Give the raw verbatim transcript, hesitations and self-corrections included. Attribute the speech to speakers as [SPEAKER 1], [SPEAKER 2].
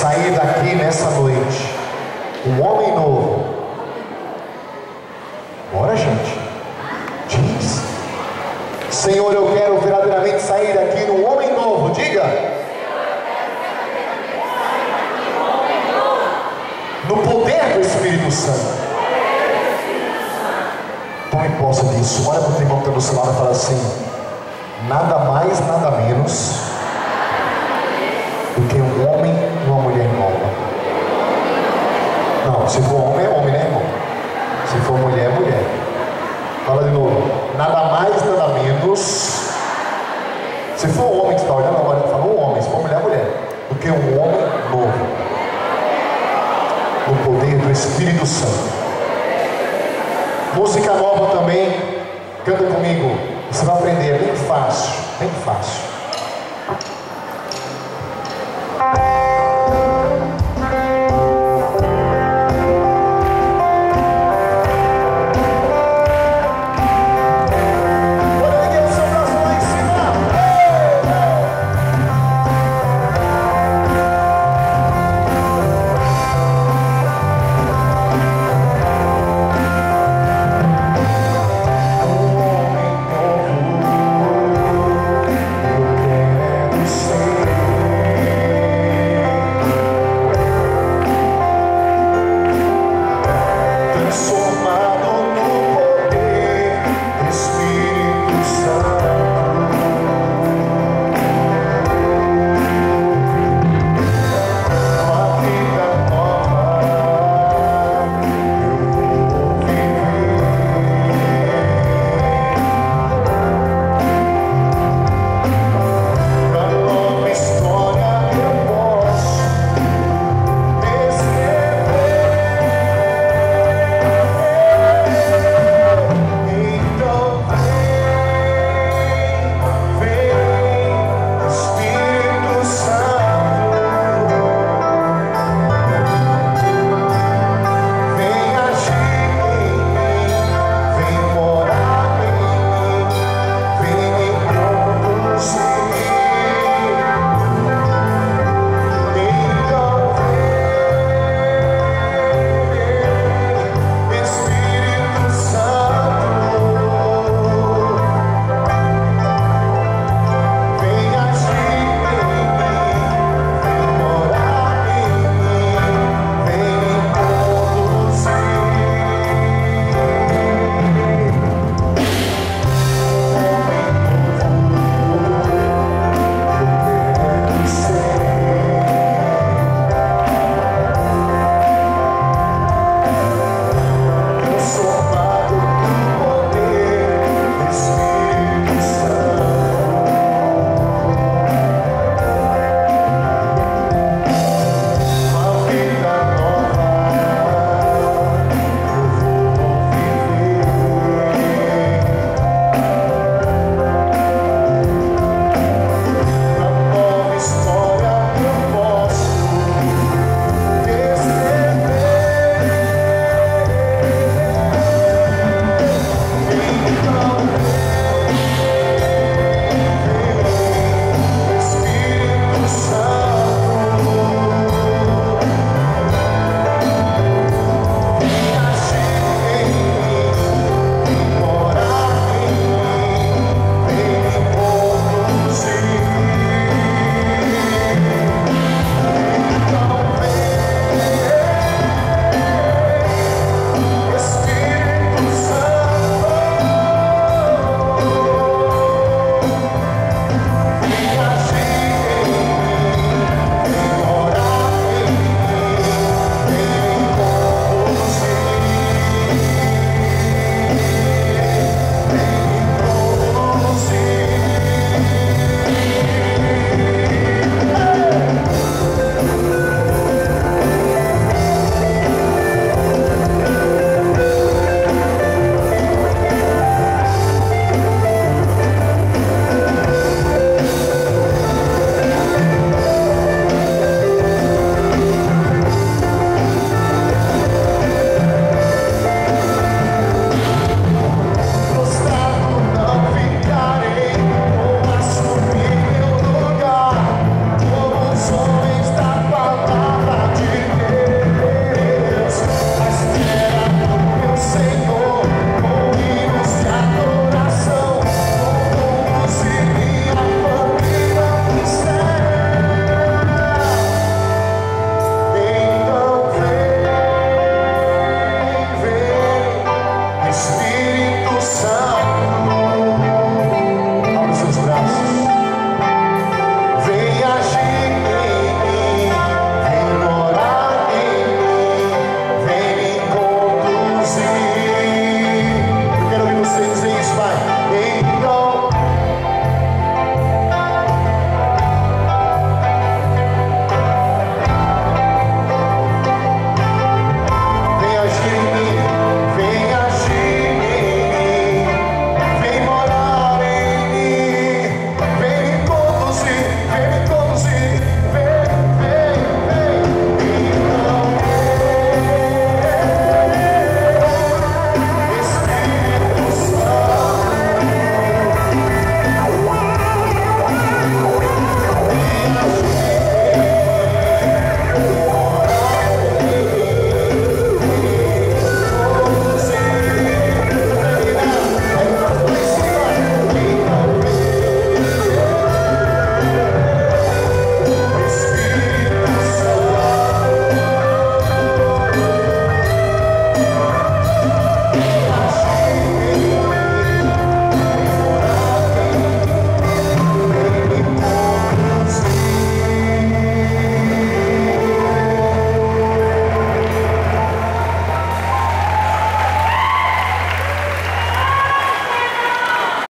[SPEAKER 1] sair daqui nessa noite um homem novo. Bora, gente. Diz: Senhor, eu quero verdadeiramente sair daqui num homem novo. Diga: no poder do Espírito Santo. Tome posse disso. Olha para o irmão que está do seu lado e fala assim: nada mais, nada menos do que um homem e uma mulher nova. Não, se for homem é homem, né, irmão? Se for mulher é mulher. Fala de novo: nada mais, nada menos. Se for um homem que está olhando agora, fala um homem. Se for mulher é mulher. Do que um homem novo, no poder do Espírito Santo. Música nova também. Canta comigo. Você vai aprender, é bem fácil, bem fácil.